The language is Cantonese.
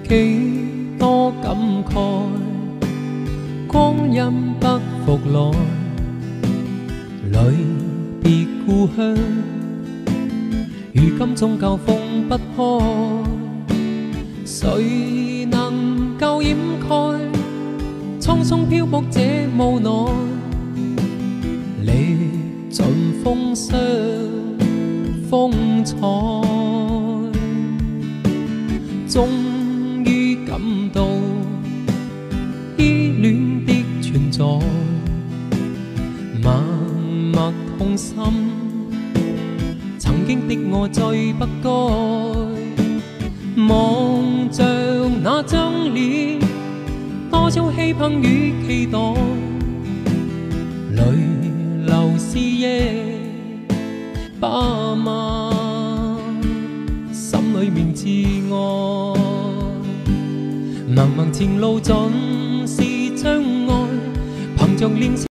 幾多感慨，光陰不復來，離別故鄉，如今終究放不開，誰能夠掩蓋蒼松漂泊這無奈，歷盡風霜風采，終於感到依戀的存在，默默痛心，曾經的我最不該，望着那張臉，多少希盼與期待，淚流是夜把晚，心裏面自愛，茫茫前路盡是障礙，憑着臉。